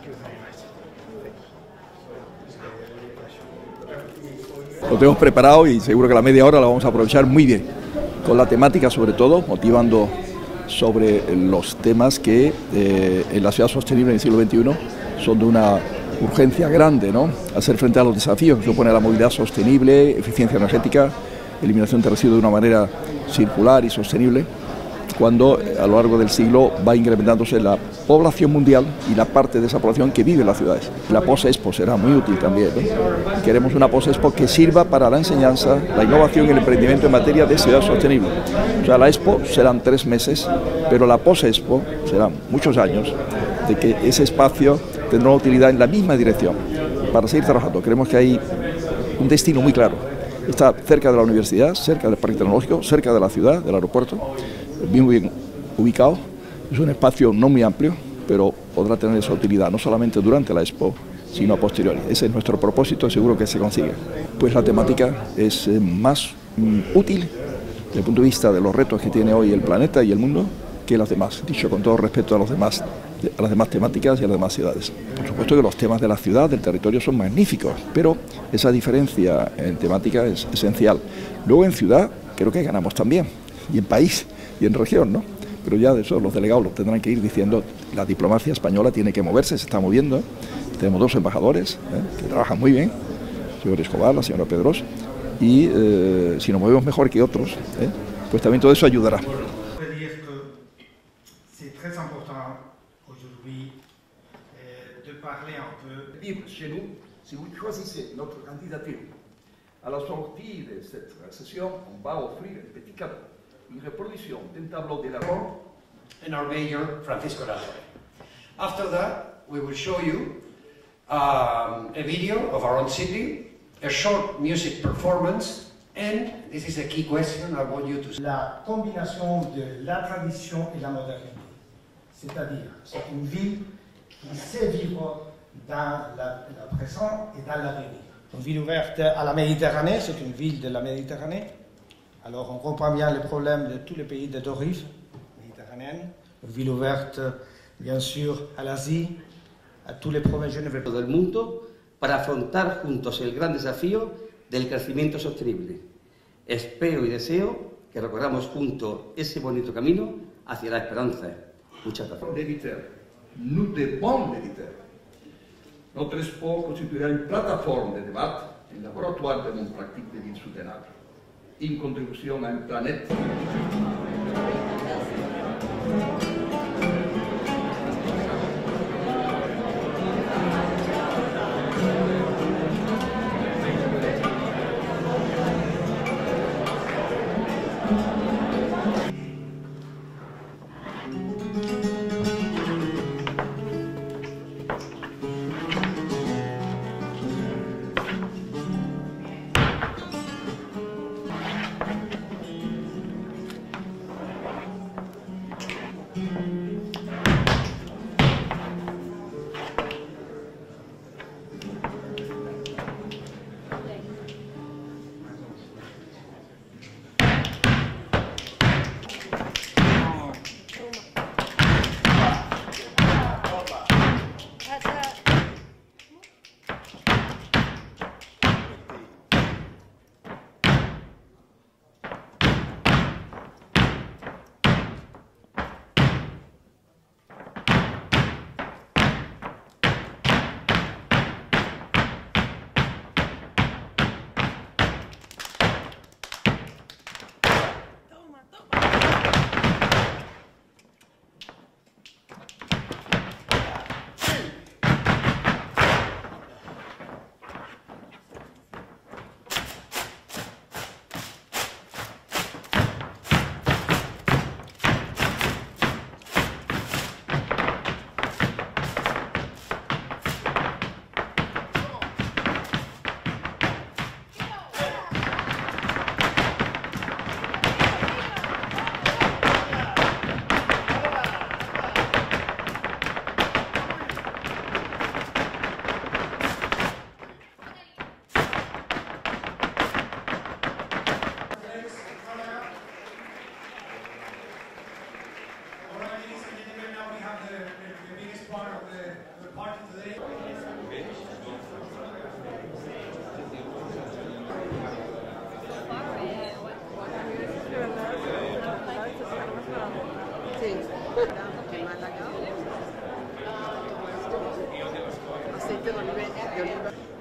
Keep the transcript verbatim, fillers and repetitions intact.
Lo tenemos preparado y seguro que la media hora la vamos a aprovechar muy bien, con la temática sobre todo, motivando sobre los temas que eh, en la ciudad sostenible en el siglo veintiuno son de una urgencia grande, ¿no? Hacer frente a los desafíos que supone la movilidad sostenible, eficiencia energética, eliminación de residuos de una manera circular y sostenible, cuando a lo largo del siglo va incrementándose la población mundial y la parte de esa población que vive en las ciudades. La Post-Expo será muy útil también, ¿no? Queremos una Post-Expo que sirva para la enseñanza, la innovación y el emprendimiento en materia de ciudad sostenible. O sea, la Expo serán tres meses, pero la Post-Expo serán muchos años, de que ese espacio tendrá una utilidad en la misma dirección para seguir trabajando. Creemos que hay un destino muy claro. Está cerca de la universidad, cerca del parque tecnológico, cerca de la ciudad, del aeropuerto, bien, bien ubicado. Es un espacio no muy amplio, pero podrá tener esa utilidad, no solamente durante la Expo, sino a posteriori. Ese es nuestro propósito, seguro que se consigue. Pues la temática es eh, más mm, útil desde el punto de vista de los retos que tiene hoy el planeta y el mundo que las demás, dicho con todo respeto a, los demás, a las demás temáticas y a las demás ciudades. Por supuesto que los temas de la ciudad, del territorio, son magníficos, pero esa diferencia en temática es esencial. Luego en ciudad creo que ganamos también, y en país y en región, ¿no? Pero ya de eso los delegados lo tendrán que ir diciendo. La diplomacia española tiene que moverse, se está moviendo. Tenemos dos embajadores ¿eh? que trabajan muy bien, el señor Escobar, la señora Pedros, y eh, si nos movemos mejor que otros, ¿eh? pues también todo eso ayudará. Très important aujourd'hui euh, de parler un peu. Libre chez nous, si vous choisissez notre candidature, à la sortie de cette session, on va offrir un petit cadeau, une reproduction d'un tableau de la mort. And our mayor, Francisco Rajoy. After that, we will show you um, a video of our own city, a short music performance, and this is a key question I want you to see. La combinaison de la tradition et la modernité. C'est-à-dire, c'est une ville qui sait vivre dans la, le présent et dans l'avenir. Une ville ouverte à la Méditerranée, c'est une ville de la Méditerranée. Alors on comprend bien les problèmes de tous les pays de deux rives méditerranéennes. Une ville ouverte, bien sûr, à l'Asie, a tous les provinces genevéenses del mundo para afrontar juntos el gran desafío del crecimiento sostenible. Espero y deseo que recorramos juntos ese bonito camino hacia la esperanza. Muchas gracias. L'éditeur. Nous devons l'éditeur. Notre expo constituirà une plateforme de débat, un laboratoire de mon pratique de vie soutenable, une contribution à une planète. part of the Sí. Málaga. Aceite de oliva.